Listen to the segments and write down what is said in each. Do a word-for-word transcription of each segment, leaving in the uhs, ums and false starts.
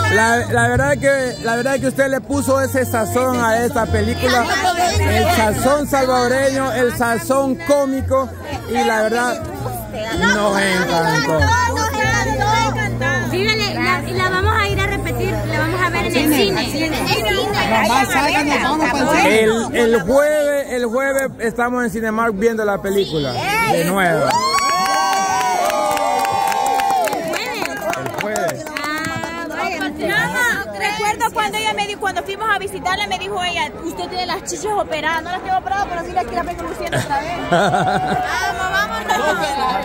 La, la verdad que la verdad que usted le puso ese sazón a esta película, el sazón salvadoreño, el sazón cómico, y la verdad nos encantó. Dígale, la, y la vamos a ir a repetir, la vamos a ver en el cine. El, el jueves, el jueves estamos en Cinemark viendo la película de nuevo. Recuerdo cuando ella me dijo, cuando fuimos a visitarla, me dijo ella, usted tiene las chichas operadas, no las tengo operadas, pero sí las quiero ver luciendo otra vez. Vamos, vámonos.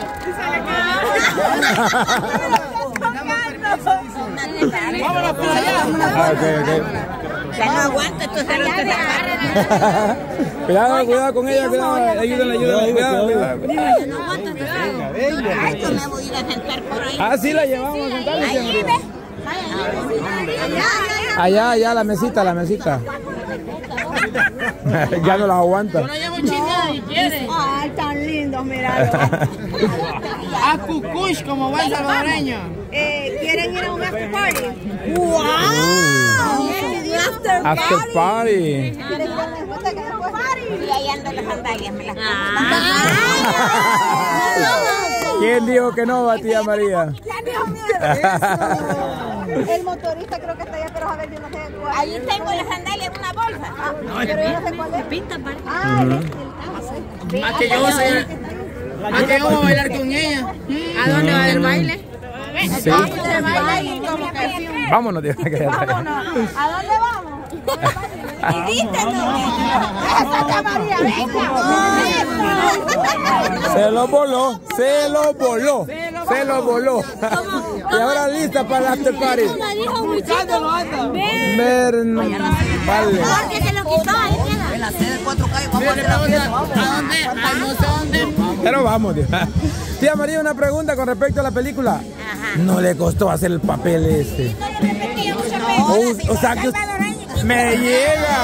Vámonos por allá. Ah, okay, okay. Ya no aguanto, entonces no te Cuidado, cuidado con ella, cuidado, ayúdenle, ayúdenle, cuidado, cuidado. No aguanto, ay, yo me voy a ir a sentar por ahí. Ah, sí, la llevamos a sentar. Ahí, ve. Allá, allá, la mesita, la mesita. Ya no la aguanta. Yo no llevo chingada y quiere. Ay, tan lindos, mira. A cucush como buen salvadoreño. Eh, ¿Quieren ir a un after party? ¡Wow! After, After party. ¿Quieren ir a una discoteca después? Y ahí andan las sandalias, me las ¿Quién dijo que no, tía María? El motorista creo que está allá, pero a ver, yo no sé cuál. Ahí tengo las sandalias en una bolsa. Ah, pero yo no sé cuál es. Pinta, parece. Ah, Más que yo voy a más que yo voy a bailar con ella. ¿A dónde va el baile? Sí. Vámonos, tía. Vámonos. ¿A dónde vamos? Santa María, venga. Se lo voló, se lo voló, se lo voló. Y ahora lista para el after party. Ver, vale. Porque se lo quitó, ahí queda. En la sede cuatro calles, vamos a hacer la fiesta. ¿A dónde? ¿A no sé dónde? Pero vamos, tía. Tía María, una pregunta con respecto a la película. ¿No le costó hacer el papel este? O, o sea que me llega.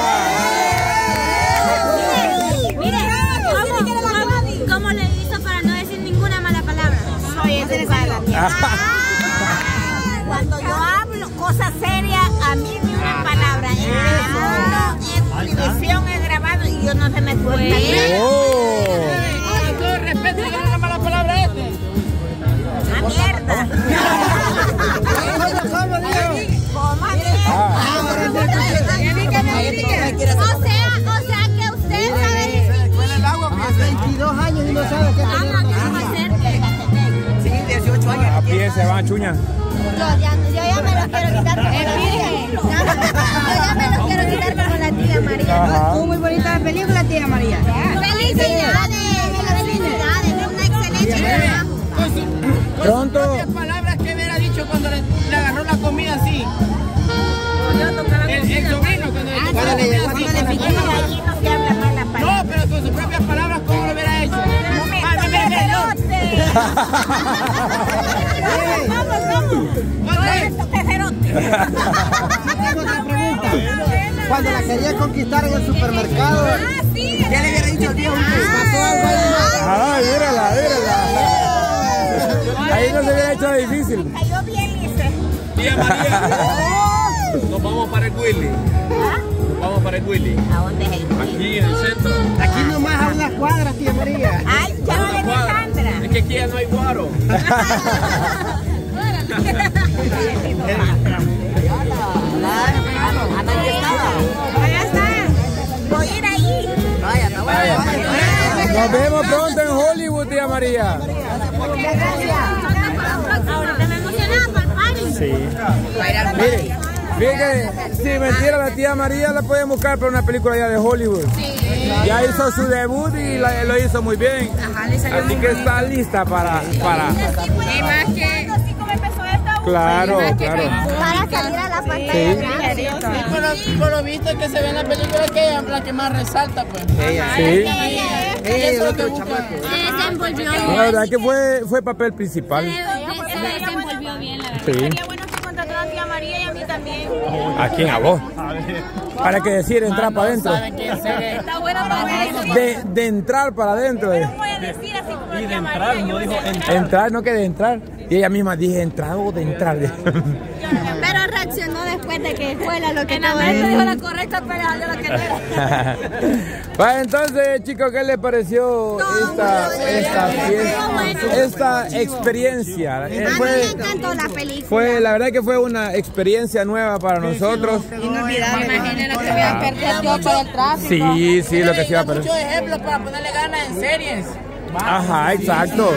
Mire, ¿cómo, cómo le hizo para no decir ninguna mala palabra? Soy educada. Cuando yo hablo cosas serias, a mí ni una palabra. En televisión he grabado y yo no se me suelta. Oh. Con todo el respeto, ¿le una mala palabra a este? ¡A mierda! O sea, o sea que usted sabe distinguir. veintidós años y no sabe qué Vamos, ¿qué vamos a hacer? Sí, dieciocho años. A pie se van, chuña. Yo ya, yo ya me lo quiero quitar con la tía. Yo ya me lo quiero quitar con la tía María. Estuvo muy bonita la película, tía María. Felicidades, felicidades, una excelente trabajo. Pronto. ¿Qué palabras que hubiera dicho cuando le, le agarró la comida así? El, el sobrino cuando le tocó la comida así. Allí no se habla mala palabra. No, pero con sus propias palabras, ¿cómo lo hubiera hecho? Vamos, vamos. Otra pregunta. Cuando la quería conquistar en el supermercado, ¿qué le hubiera dicho al viejo? ¿Pasó algo ahí? Ay, mírala, mírala. Ahí no se hubiera hecho difícil. Cayó bien, dice. Tía María, nos vamos para el Willy. Nos vamos para el Willy. ¿A dónde es el Willy? Aquí en el centro. Aquí nomás a unas cuadras, tía María. Ay, ya va de Sandra. Es que aquí ya no hay guaro. Allá está. Voy a ir ahí. Nos vemos pronto en Hollywood, tía María. Ahorita me emocionaba para el party. Sí. Mire, fíjate, si mentiera la tía María la pueden buscar para una película ya de Hollywood. Sí. Ya hizo su debut y la, lo hizo muy bien. Ajá, le salió Así muy que bien. está lista para... para... Y más que... Así como empezó esta. Claro, claro. Para salir a la pantalla Sí. grande. Por lo, por lo visto que se ve en la película que ella es la que más resalta, pues. Ella. Sí. Ella es lo que busca. Se desenvolvió bien. La verdad que fue, fue papel principal. Se, se desenvolvió bien, la verdad. Sí. Sería bueno que contrataran a tía María y a mí también. ¿A quién? ¿A vos? ¿Para qué decir entrar para adentro? Está buena para eso. De, de entrar para adentro. No voy a decir así como Y de tía entrar, María. no yo dijo sé. entrar. Entrar, no que de entrar. Y ella misma dije entrar o de entrar. Pero reaccionó después de que fue la lo que En la mente dijo la correcta, pero salió la que no era. Bueno, entonces, chicos, ¿qué les pareció esta, esta fiesta, esta experiencia? Eh, A mí fue, me encantó la película. fue, la verdad que fue una experiencia nueva para nosotros. Inolvidable. Imagínate lo que voy a perder yo por el tráfico. Sí, sí, lo que se iba a perder. Muchos ejemplos para ponerle ganas en series. Ajá, exacto.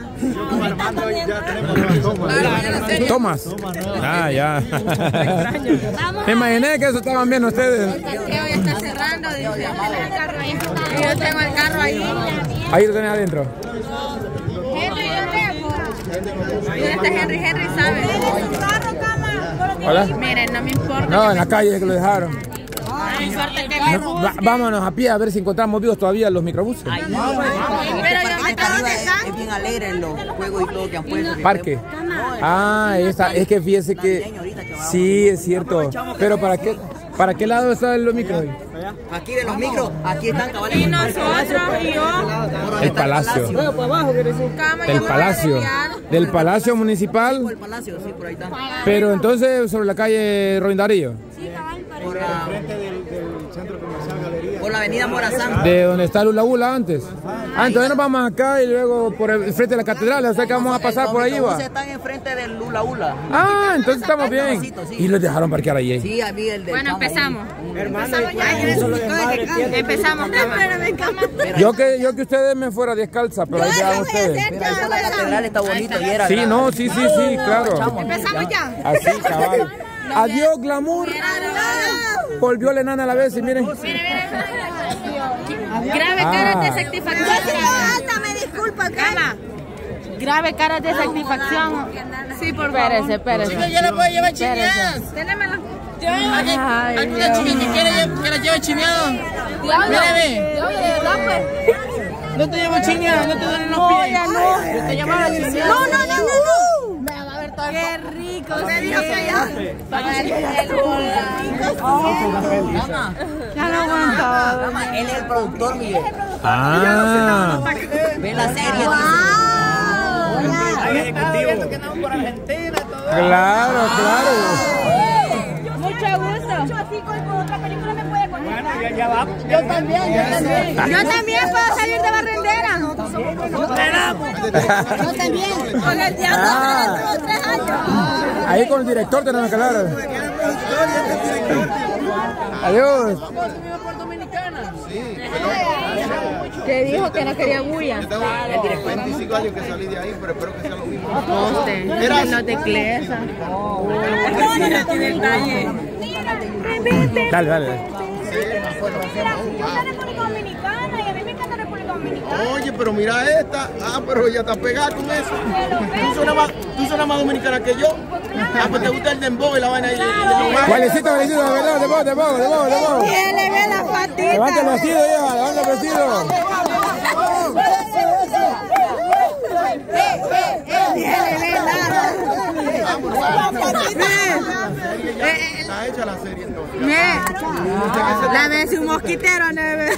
Tomás. Ah, ya. Me imaginé que eso estaban viendo ustedes. El parqueo ya está cerrando, dice. Y yo tengo el carro ahí. Ahí lo tenés adentro. Henry, yo tengo. Y este Henry, Henry sabe. Hola. Miren, no me importa. No, en la calle que lo dejaron. No me importa que No, va- vámonos a pie a ver si encontramos vivos todavía los microbuses. Pero yo me tengo Es bien alegre en los juegos y todo que han puesto. Parque. Ah, esa, es que fíjese que sí, es cierto. Pero ¿para qué, para qué lado están los micros? Aquí de los micros, aquí están cabales. Y nosotros y yo. El palacio. Cama, Del yo me palacio. voy a desviar. Del palacio municipal. El palacio, sí, por ahí está. Pero entonces sobre la calle Roindarillo. Por la, por la avenida Morazán. De donde está Lula Bula antes. Ah, entonces nos vamos acá y luego por el frente de la catedral. O sea que vamos a pasar por ahí, Los va. autobuses están enfrente del Lula Ula. Ah, entonces estamos bien. Y los dejaron parquear allí. Sí, había el del Bueno, cama ahí. empezamos. Hermano, ya eso lo desmadre tiene. Empezamos, cama. Yo que, yo que ustedes me fuera descalza, pero ahí vean ustedes. Mira, esa la catedral está bonito y era. Sí, no, sí, sí, sí, claro. Empezamos ya. Así, cabal. Adiós, glamour. Volvió la enana a la vez y miren. Grave caras de satisfacción. Alta, me disculpa, Cama. Grave caras de satisfacción. Sí, por favor. Espérese, espérese. Yo le puedo llevar chineadas. Ténemelo. ¿Alguna chiquita que quiere que la lleve chineado? Mírame. No te llevo chineado, no te duelen los pies. no. Yo te llevaba chineado. No, no, no, no, no. Me va a ver todo. Qué rico. Se dijo que ya. Cama, Ya lo aguanto. Cama, él es el productor, Miguel. Ah, Ve la serie. claro, claro. Mucho gusto. Así con otra película me puede conectar. Yo también, yo también. Yo también puedo salir de barrendera. Yo también. Con el diablo Ah. de los tres años. Ahí con el director tenemos que hablar. Adiós. Que dijo que no quería bulla. veinticinco años que salí de ahí, pero espero que sea lo mismo. Usted, los de Clesa. Dale, dale. República Dominicana y a mí me encanta República Dominicana. Oye, pero mira esta. Ah, pero ella está pegada con eso. Tú suenas más, tú suenas más dominicana que yo. Ah, pues te gusta el dembow y la vaina ahí. Valecito, valecito, de verdad, de vos, de vos, de vos, de vos. ¿Quién le ve la patita? Levanta el vestido, hija, levanta el vestido. Está hecha la serie entonces. La ves un mosquitero, Neve.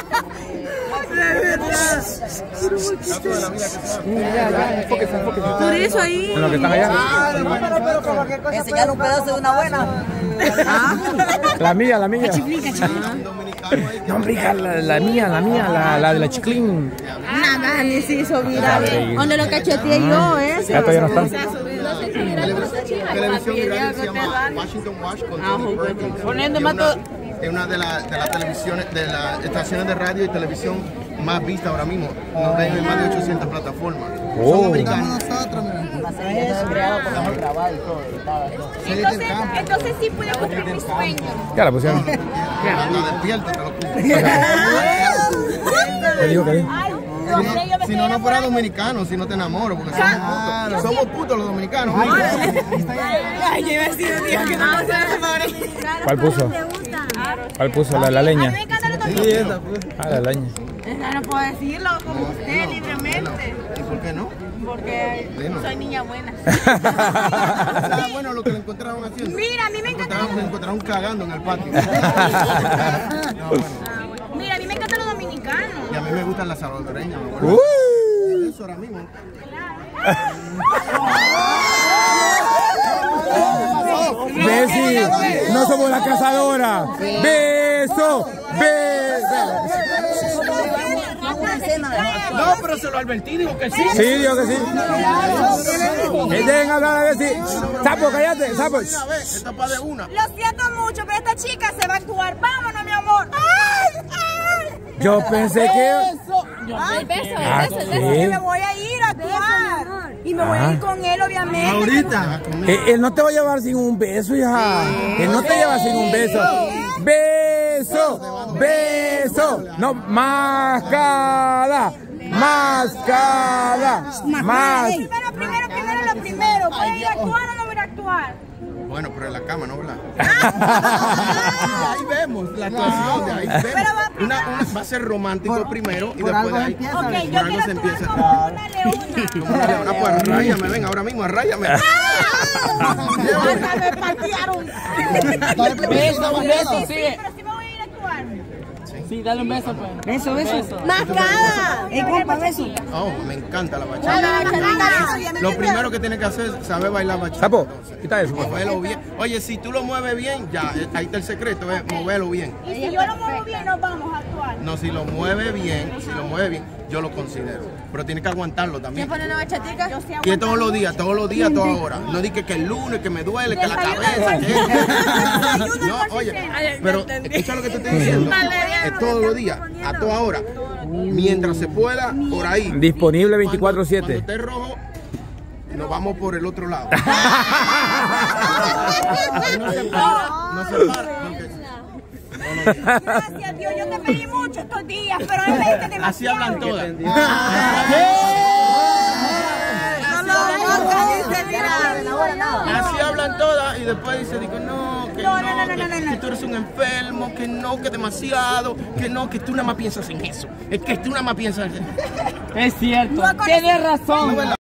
Por eso ahí. En lo que están allá. Enseñar un pedazo de una buena. La mía, la mía. No, hombre, hija, la, la mía, la mía, la, la de la chiclín. Nada, ni se hizo viral. Donde lo cacheteé yo, ¿eh? Ya todavía no están. Televisión viral se llama Washington Wash con Tony Perkins. Poniendo Es más una- Es una de las de las televisiones, de las estaciones de radio y televisión más vistas ahora mismo. Nos ven en más de ochocientas plataformas. Oh. Son americanos. Una serie que está creada por los grabados y todo. editado y todo. Entonces, entonces sí pude cumplir mi sueño. Ya la pusieron. Anda, despierta, te lo juro. ¿Qué dijo, qué dijo? Si no, si no, no fuera dominicano, si no te enamoro, porque somos putos. Somos putos los dominicanos. Ay, yo iba a decir un día que no se me ¿Cuál puso? ¿Cuál puso? La, la leña. Me encanta los dominicanos. Ah, la leña. No puedo decirlo como usted libremente. ¿Y por qué no? Porque Bueno. soy niña buena. Era bueno lo que le encontraron haciendo. Mira, a mí me encanta. Encontraron, le encontraron cagando en el patio. No, bueno. Mira, a mí me encantan los dominicanos. Y a mí me gustan las salvadoreñas. mi abuelo. Uh. Eso ahora mismo. ¿Ves? no somos la cazadora. Beso, beso. No, pero se lo advertí, digo que sí. Sí, digo que sí. Que dejen hablar a ver si. Sapo, cállate, sapo. Esta pa' de una. Lo siento mucho, pero esta chica se va a actuar. Vámonos, mi amor. ¡Ay! ¡Ay! Yo pensé que. Ay, beso, Ah, beso, ¿sí? beso. Que me voy a ir a actuar. Y me voy a ir con él, obviamente. Ahorita. Él, él no te va a llevar sin un beso, hija. Él no te lleva sin un beso. Beso, beso. No, mascada, mascada, más. Primero, primero, primero, lo primero. ¿Voy a ir a actuar o no voy a actuar? Bueno, pero en la cama, ¿no? ¿Verdad? Ahí vemos la actuación, de ahí vemos. Una, una, va a ser romántico primero y después de ahí. Ok, por yo algo quiero se actuar empieza. como una leona. Como una leona, pues arráyame, ven ahora mismo, arráyame. Hasta me patearon. Beso, un beso, sigue. Pero sí me voy a ir a actuar. Sí, dale un beso, pues. Beso, beso. ¡Mascada! ¿Y compa, beso? Oh, me encanta la bachata. Lo primero que tienes que hacer es saber bailar bachata. Sapo, quita eso. Muévelo bien. Oye, si tú lo mueves bien, ya, ahí está el secreto, es moverlo bien. Y si yo lo muevo bien, nos vamos a actuar. No, si lo mueve bien, si lo mueve bien, yo lo considero. Pero tienes que aguantarlo también. ¿Quién pone una bachatica? Yo sé Y todos los días, todos los días, toda hora. No digas que el lunes, que me duele, que la cabeza, que... No, oye, pero escucha lo que te estoy diciendo. Es todos los días, a toda hora. Mientras se pueda, por ahí. Disponible veinticuatro siete. Cuando esté rojo, nos vamos por el otro lado. No se para, no se para. Gracias, Dios. Yo te pedí mucho estos días, pero él me dice demasiado. Así hablan todas. Así hablan todas y después dice, digo, no, que no, No, no, no, que, no, no, no. que tú eres un enfermo, que no, que demasiado, que no, que tú nada más piensas en eso. Es que tú nada más piensas en eso. Es cierto. No ha conocido- Tienes razón.